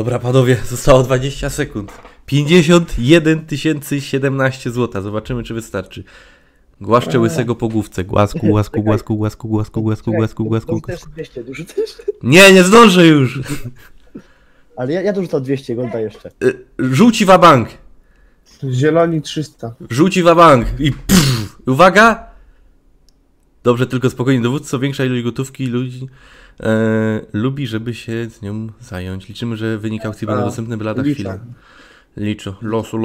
Dobra, panowie, zostało 20 sekund. 51 017 zł. Zobaczymy, czy wystarczy. Głaszczę łysego po główce. Głasku, głasku, głasku, głasku, głasku, głasku, głasku, głasku. Też 200, dużo też. Nie zdążę już. Ale ja dorzucam 200, golda jeszcze. Żółci wabank. Zieloni 300. Żółci wabank. I pff, uwaga. Dobrze, tylko spokojnie. Dowódco, większa ilość gotówki ludzi lubi, żeby się z nią zająć. Liczymy, że wynik aukcji będzie dostępny by lada chwila. Liczę.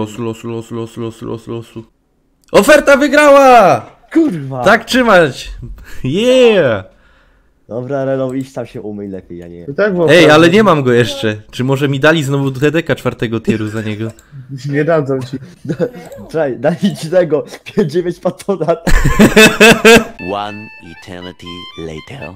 Losu. Oferta wygrała! Kurwa! Tak trzymać! Yeah! Dobra, Reno, idź tam się umyj lepiej, ja nie. To tak było. Ej, ale nie mam go jeszcze. Czy może mi dali znowu TDK 4 tieru za niego? Nie dadzą ci. Czekaj, daj ci tego, 5-9 patronat. One eternity later.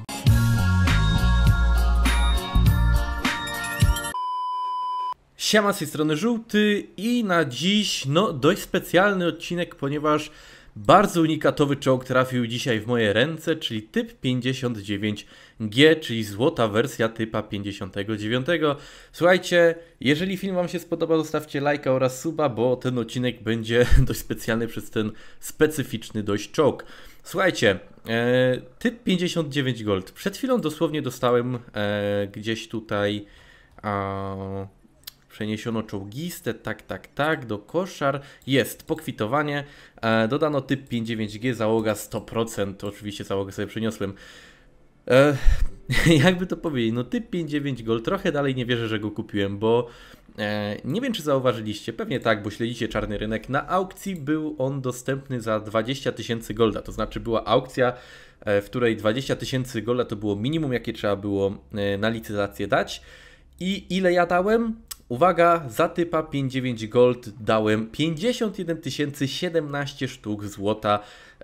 Siema, z tej strony Żółty i na dziś, dość specjalny odcinek, ponieważ bardzo unikatowy czołg trafił dzisiaj w moje ręce, czyli typ 59G, czyli złota wersja typa 59. Słuchajcie, jeżeli film wam się spodoba, zostawcie lajka oraz suba, bo ten odcinek będzie dość specjalny przez ten specyficzny dość czołg. Słuchajcie, typ 59 Gold. Przed chwilą dosłownie dostałem gdzieś tutaj... Przeniesiono czołgistę, tak, do koszar. Jest, pokwitowanie. Dodano typ 59G, załoga 100%. To oczywiście załogę sobie przeniosłem. Jakby to powiedzieć, typ 59 Gold. Trochę dalej nie wierzę, że go kupiłem, bo nie wiem, czy zauważyliście. Pewnie tak, bo śledzicie czarny rynek. Na aukcji był on dostępny za 20 000 golda. To znaczy była aukcja, w której 20 000 golda to było minimum, jakie trzeba było na licytację dać. I ile ja dałem? Uwaga, za typa 59 Gold dałem 51 017 sztuk złota.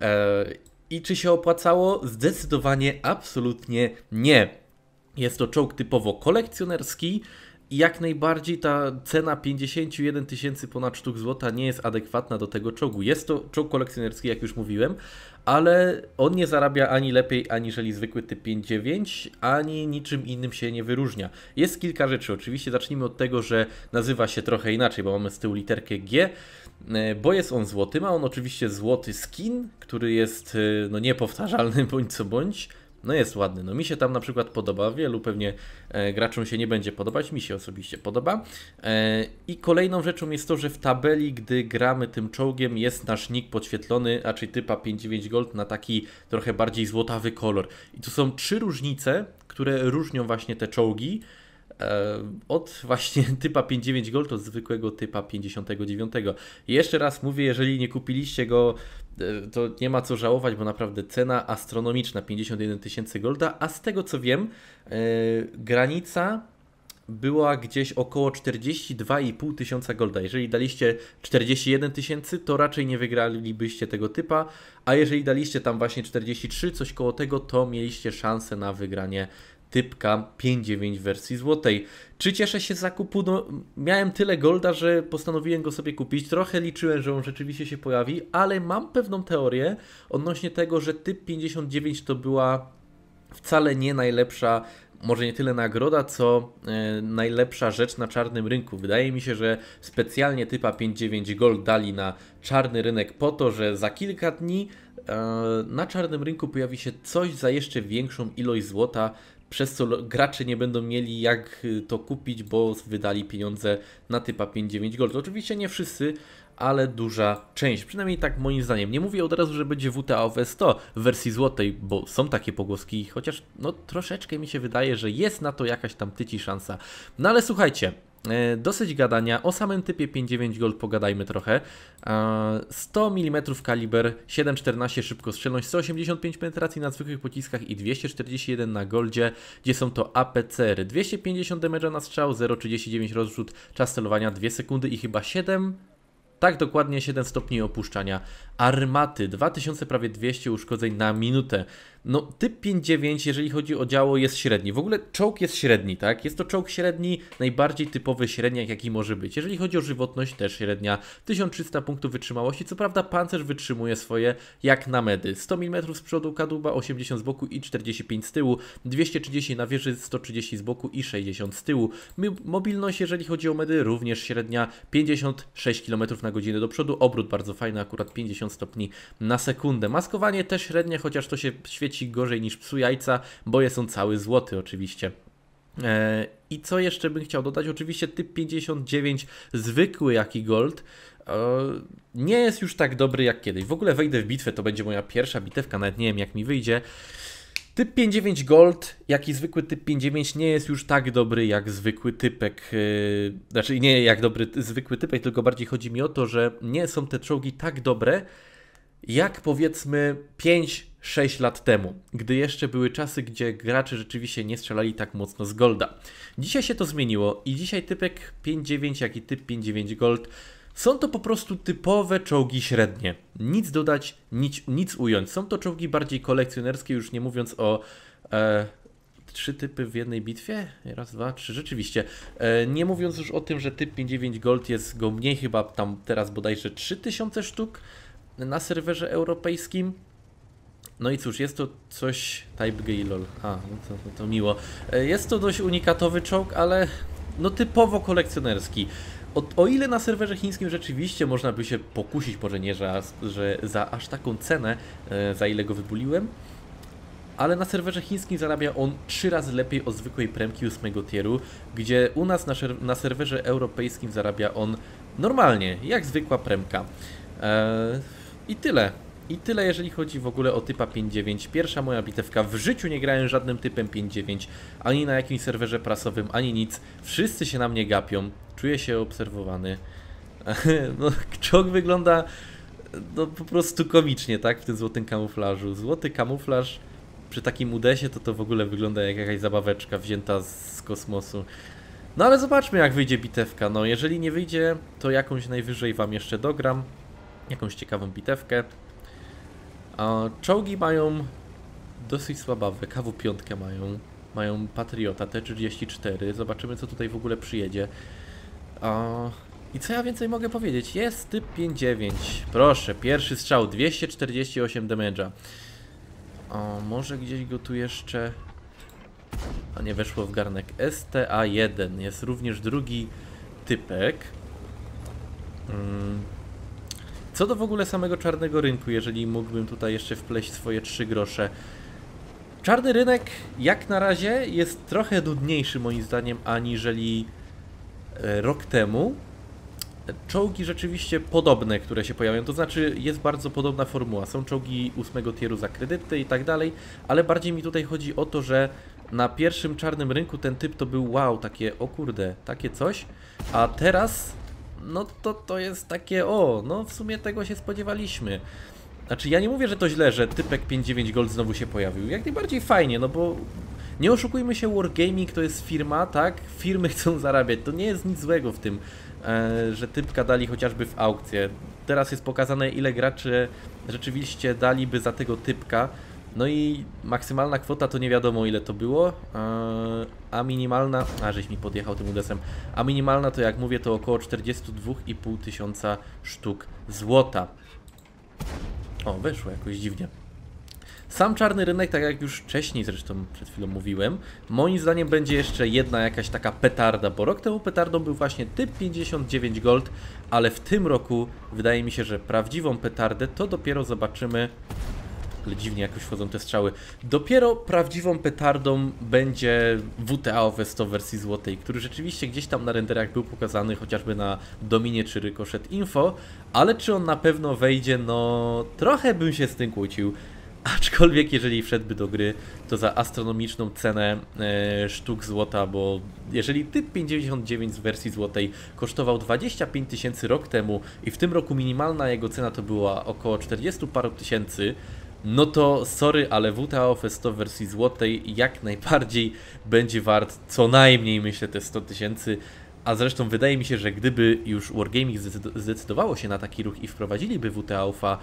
I czy się opłacało? Zdecydowanie absolutnie nie. Jest to czołg typowo kolekcjonerski i jak najbardziej ta cena 51 000 ponad sztuk złota nie jest adekwatna do tego czołgu. Jest to czołg kolekcjonerski, jak już mówiłem, ale on nie zarabia ani lepiej aniżeli zwykły typ 5.9, ani niczym innym się nie wyróżnia. Jest kilka rzeczy, oczywiście zacznijmy od tego, że nazywa się trochę inaczej, bo mamy z tyłu literkę G, bo jest on złoty, ma on oczywiście złoty skin, który jest niepowtarzalny bądź co bądź. Jest ładny, mi się tam na przykład podoba, wielu pewnie graczom się nie będzie podobać, mi się osobiście podoba. I kolejną rzeczą jest to, że w tabeli, gdy gramy tym czołgiem, jest nasz nick podświetlony, raczej typa 5.9 Gold na taki trochę bardziej złotawy kolor. I tu są 3 różnice, które różnią właśnie te czołgi od właśnie typa 5.9 Gold od zwykłego typa 59. I jeszcze raz mówię, jeżeli nie kupiliście go, to nie ma co żałować, bo naprawdę cena astronomiczna, 51 000 golda, a z tego co wiem, granica była gdzieś około 42,5 tysiąca golda. Jeżeli daliście 41 000, to raczej nie wygralibyście tego typa, a jeżeli daliście tam właśnie 43, coś koło tego, to mieliście szansę na wygranie typka 5.9 w wersji złotej. Czy cieszę się z zakupu? Miałem tyle golda, że postanowiłem go sobie kupić. Trochę liczyłem, że on rzeczywiście się pojawi, ale mam pewną teorię odnośnie tego, że typ 59 to była wcale nie najlepsza, może nie tyle nagroda, co najlepsza rzecz na czarnym rynku. Wydaje mi się, że specjalnie typa 5.9 Gold dali na czarny rynek po to, że za kilka dni na czarnym rynku pojawi się coś za jeszcze większą ilość złota, przez co gracze nie będą mieli jak to kupić, bo wydali pieniądze na typa 5.9 Gold. Oczywiście nie wszyscy, ale duża część, przynajmniej tak moim zdaniem. Nie mówię od razu, że będzie WTA OW 100 w wersji złotej, bo są takie pogłoski, chociaż troszeczkę mi się wydaje, że jest na to jakaś tam tyci szansa. Ale słuchajcie, dosyć gadania, o samym typie 5.9 Gold pogadajmy trochę. 100 mm kaliber, 7,14 szybkostrzelność, 185 penetracji na zwykłych pociskach i 241 na goldzie, gdzie są to APCR. 250 damage na strzał, 0,39 rozrzut, czas celowania 2 sekundy i chyba 7... Tak, dokładnie 7 stopni opuszczania armaty, 2000 prawie 200 uszkodzeń na minutę. No typ 5.9, jeżeli chodzi o działo, jest średni. W ogóle czołg jest średni, tak? Jest to czołg średni, najbardziej typowy średniak, jaki może być. Jeżeli chodzi o żywotność, też średnia. 1300 punktów wytrzymałości. Co prawda pancerz wytrzymuje swoje jak na medy. 100 mm z przodu kadłuba, 80 z boku i 45 z tyłu. 230 na wieży, 130 z boku i 60 z tyłu. Mobilność, jeżeli chodzi o medy, również średnia. 56 km na godzinę do przodu. Obrót bardzo fajny, akurat 50 stopni na sekundę. Maskowanie też średnie, chociaż to się świeci gorzej niż psu jajca, bo jest on cały złoty oczywiście. I co jeszcze bym chciał dodać? Oczywiście typ 59 zwykły jak i gold nie jest już tak dobry jak kiedyś. W ogóle wejdę w bitwę, to będzie moja pierwsza bitewka, nawet nie wiem jak mi wyjdzie. Typ 5.9 Gold, jak i zwykły typ 5.9 nie jest już tak dobry jak zwykły typek, znaczy nie jak dobry zwykły typek, tylko bardziej chodzi mi o to, że nie są te czołgi tak dobre jak powiedzmy 5-6 lat temu, gdy jeszcze były czasy, gdzie gracze rzeczywiście nie strzelali tak mocno z Golda. Dzisiaj się to zmieniło i dzisiaj typek 5.9 jak i typ 5.9 Gold są to po prostu typowe czołgi średnie. Nic dodać, nic ująć. Są to czołgi bardziej kolekcjonerskie, już nie mówiąc o 3 typy w jednej bitwie? Raz, dwa, trzy, rzeczywiście. Nie mówiąc już o tym, że typ 5.9 Gold jest go mniej, chyba tam teraz bodajże 3000 sztuk na serwerze europejskim. No i cóż, jest to coś... Type gay lol. No to miło. Jest to dość unikatowy czołg, ale no typowo kolekcjonerski. O ile na serwerze chińskim rzeczywiście można by się pokusić, może nie, że za aż taką cenę, za ile go wybuliłem, ale na serwerze chińskim zarabia on 3 razy lepiej od zwykłej premki 8 tieru, gdzie u nas na serwerze europejskim zarabia on normalnie, jak zwykła premka. I tyle. I tyle, jeżeli chodzi w ogóle o typa 5.9. Pierwsza moja bitewka. W życiu nie grałem żadnym typem 5.9, ani na jakimś serwerze prasowym, ani nic. Wszyscy się na mnie gapią. Czuję się obserwowany. No, czołg wygląda no, po prostu komicznie, tak? W tym złotym kamuflażu. Złoty kamuflaż przy takim udesie to w ogóle wygląda jak jakaś zabaweczka wzięta z kosmosu. No ale zobaczmy, jak wyjdzie bitewka. No, jeżeli nie wyjdzie, to jakąś najwyżej wam jeszcze dogram. Jakąś ciekawą bitewkę. Czołgi mają dosyć słabawe, KW-5 mają Patriota T-34, zobaczymy co tutaj w ogóle przyjedzie. I co ja więcej mogę powiedzieć, jest typ 5.9, proszę, pierwszy strzał, 248 damage'a. Może gdzieś go tu jeszcze... nie weszło w garnek. STA-1 jest również drugi typek. Co do w ogóle samego czarnego rynku, jeżeli mógłbym tutaj jeszcze wpleść swoje 3 grosze. Czarny rynek jak na razie jest trochę nudniejszy moim zdaniem aniżeli rok temu. Czołgi rzeczywiście podobne, które się pojawiają, to znaczy jest bardzo podobna formuła. Są czołgi 8 tieru za kredyty i tak dalej, ale bardziej mi tutaj chodzi o to, że na pierwszym czarnym rynku ten typ to był wow, takie o kurde, takie coś, a teraz... no to jest takie, no w sumie tego się spodziewaliśmy. Znaczy ja nie mówię, że to źle, że typek 5.9 Gold znowu się pojawił. Jak najbardziej fajnie, no bo nie oszukujmy się, Wargaming to jest firma, tak? Firmy chcą zarabiać, to nie jest nic złego w tym, że typka dali chociażby w aukcję. Teraz jest pokazane, ile graczy rzeczywiście daliby za tego typka. No i maksymalna kwota to nie wiadomo ile to było, a minimalna, żeś mi podjechał tym udesem, a minimalna to jak mówię to około 42,5 tysiąca sztuk złota. Weszło jakoś dziwnie. Sam czarny rynek, tak jak już wcześniej zresztą przed chwilą mówiłem, moim zdaniem będzie jeszcze jedna jakaś taka petarda, bo rok temu petardą był właśnie typ 59 Gold, ale w tym roku wydaje mi się, że prawdziwą petardę to dopiero zobaczymy. Ale dziwnie jakoś wchodzą te strzały. Dopiero prawdziwą petardą będzie WTA OV100 w wersji złotej, który rzeczywiście gdzieś tam na renderach był pokazany, chociażby na Dominie czy Ricochet Info, ale czy on na pewno wejdzie, no trochę bym się z tym kłócił. Aczkolwiek jeżeli wszedłby do gry, to za astronomiczną cenę sztuk złota, bo jeżeli typ 59 z wersji złotej kosztował 25 tysięcy rok temu i w tym roku minimalna jego cena to była około 40 paru tysięcy, no to sorry, ale WTA OV100 w wersji złotej jak najbardziej będzie wart co najmniej, myślę, te 100 tysięcy. A zresztą wydaje mi się, że gdyby już Wargaming zdecydowało się na taki ruch i wprowadziliby WTA OV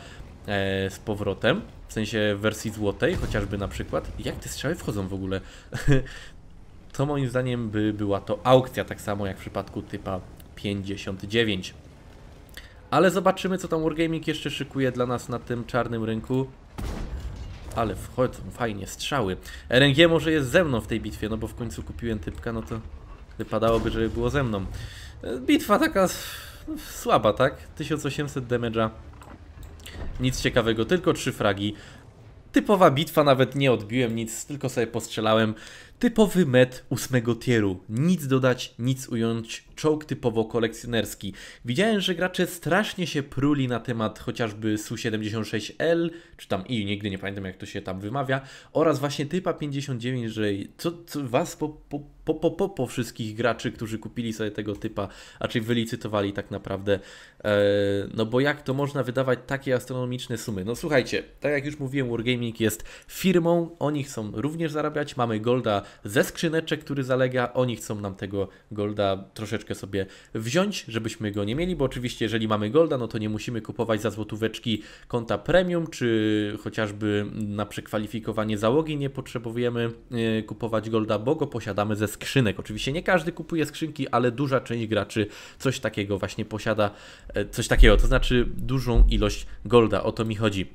z powrotem, w sensie w wersji złotej, chociażby na przykład. Jak te strzały wchodzą w ogóle? To moim zdaniem była to aukcja, tak samo jak w przypadku typa 59. Ale zobaczymy, co tam Wargaming jeszcze szykuje dla nas na tym czarnym rynku. Ale wchodzą fajnie strzały. RNG może jest ze mną w tej bitwie, no bo w końcu kupiłem typka, no to wypadałoby, żeby było ze mną. Bitwa taka słaba, tak? 1800 damage'a. Nic ciekawego, tylko 3 fragi. Typowa bitwa, nawet nie odbiłem nic, tylko sobie postrzelałem. Typowy met 8 tieru. Nic dodać, nic ująć. Czołg typowo kolekcjonerski. Widziałem, że gracze strasznie się pruli na temat chociażby Su-76L, czy tam I, nigdy nie pamiętam jak to się tam wymawia, oraz właśnie typa 59, że co was po wszystkich graczy, którzy kupili sobie tego typa, a czy wylicytowali tak naprawdę, no bo jak to można wydawać takie astronomiczne sumy? No słuchajcie, tak jak już mówiłem, Wargaming jest firmą, oni chcą również zarabiać, mamy golda ze skrzyneczek, który zalega, oni chcą nam tego golda troszeczkę sobie wziąć, żebyśmy go nie mieli, bo oczywiście jeżeli mamy golda, no to nie musimy kupować za złotóweczki konta premium, czy chociażby na przekwalifikowanie załogi nie potrzebujemy kupować golda, bo go posiadamy ze skrzynek. Oczywiście nie każdy kupuje skrzynki, ale duża część graczy coś takiego właśnie posiada, coś takiego, to znaczy dużą ilość golda, o to mi chodzi.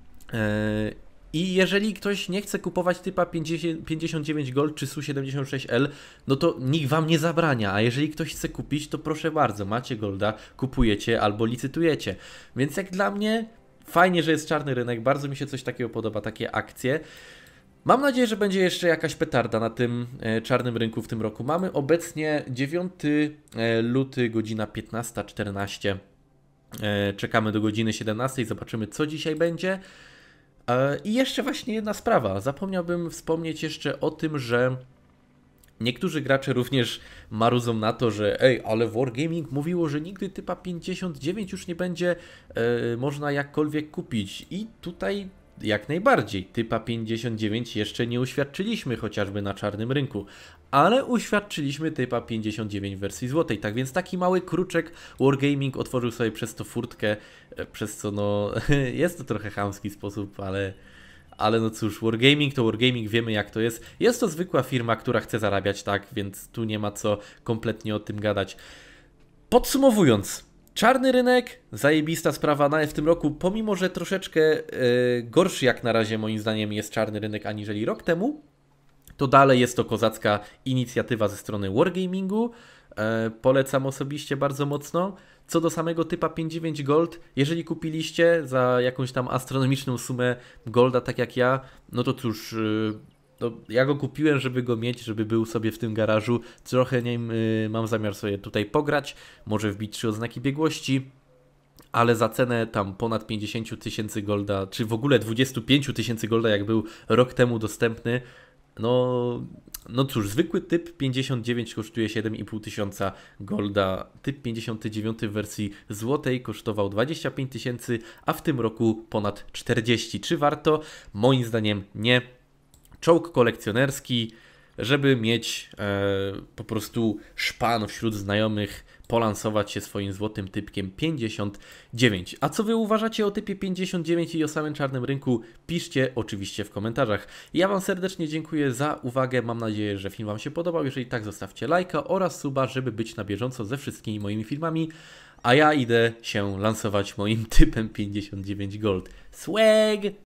I jeżeli ktoś nie chce kupować typa 59 Gold czy Su-76L, no to nikt wam nie zabrania, a jeżeli ktoś chce kupić, to proszę bardzo, macie golda, kupujecie albo licytujecie. Więc jak dla mnie, fajnie, że jest czarny rynek, bardzo mi się coś takiego podoba, takie akcje. Mam nadzieję, że będzie jeszcze jakaś petarda na tym czarnym rynku w tym roku. Mamy obecnie 9 luty, godzina 15:14. Czekamy do godziny 17, zobaczymy co dzisiaj będzie. I jeszcze właśnie jedna sprawa. Zapomniałbym wspomnieć jeszcze o tym, że niektórzy gracze również marudzą na to, że ale Wargaming mówiło, że nigdy typa 59 już nie będzie można jakkolwiek kupić. I tutaj jak najbardziej typa 59 jeszcze nie uświadczyliśmy chociażby na czarnym rynku, ale uświadczyliśmy typa 59 w wersji złotej. Tak więc taki mały kruczek Wargaming otworzył sobie przez to furtkę, przez co no jest to trochę chamski sposób, ale no cóż, Wargaming to Wargaming, wiemy jak to jest. Jest to zwykła firma, która chce zarabiać, tak, więc tu nie ma co kompletnie o tym gadać. Podsumowując, czarny rynek, zajebista sprawa w tym roku, pomimo że troszeczkę gorszy jak na razie moim zdaniem jest czarny rynek aniżeli rok temu, to dalej jest to kozacka inicjatywa ze strony Wargamingu. Polecam osobiście bardzo mocno. Co do samego typa 59 Gold, jeżeli kupiliście za jakąś tam astronomiczną sumę golda, tak jak ja, no to cóż, no, ja go kupiłem, żeby go mieć, żeby był sobie w tym garażu. Trochę nim mam zamiar sobie tutaj pograć, może wbić 3 odznaki biegłości, ale za cenę tam ponad 50 tysięcy golda, czy w ogóle 25 tysięcy golda, jak był rok temu dostępny, no cóż, zwykły typ 59 kosztuje 7,5 tysiąca golda, typ 59 w wersji złotej kosztował 25 tysięcy, a w tym roku ponad 40. Czy warto? Moim zdaniem nie. Czołg kolekcjonerski, żeby mieć po prostu szpan wśród znajomych, polansować się swoim złotym typkiem 59. A co wy uważacie o typie 59 i o samym czarnym rynku? Piszcie oczywiście w komentarzach. Ja wam serdecznie dziękuję za uwagę, mam nadzieję, że film wam się podobał. Jeżeli tak, zostawcie lajka oraz suba, żeby być na bieżąco ze wszystkimi moimi filmami. A ja idę się lansować moim typem 59 Gold. Swag!